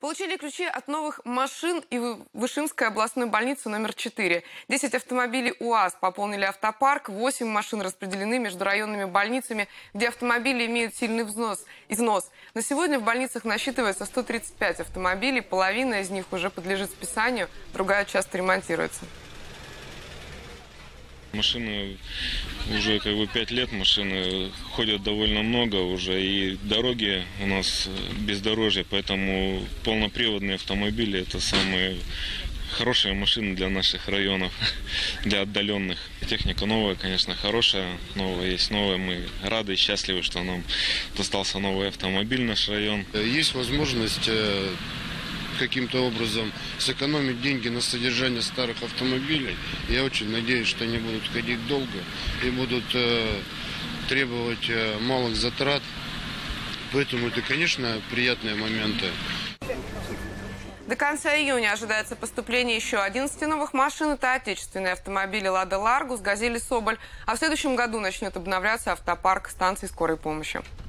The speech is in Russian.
Получили ключи от новых машин и Вышинской областной больницы номер 4. 10 автомобилей УАЗ пополнили автопарк, 8 машин распределены между районными больницами, где автомобили имеют сильный износ. На сегодня в больницах насчитывается 135 автомобилей, половина из них уже подлежит списанию, другая часто ремонтируется. Машины уже 5 лет, машины ходят довольно много уже, и дороги у нас бездорожье, поэтому полноприводные автомобили – это самые хорошие машины для наших районов, для отдаленных. Техника новая, конечно, хорошая, новая есть новая. Мы рады и счастливы, что нам достался новый автомобиль в наш район. Есть возможность каким-то образом сэкономить деньги на содержание старых автомобилей. Я очень надеюсь, что они будут ходить долго и будут требовать малых затрат. Поэтому это, конечно, приятные моменты. До конца июня ожидается поступление еще 11 новых машин. Это отечественные автомобили «Лада Ларгус», «Газели Соболь». А в следующем году начнет обновляться автопарк станций скорой помощи.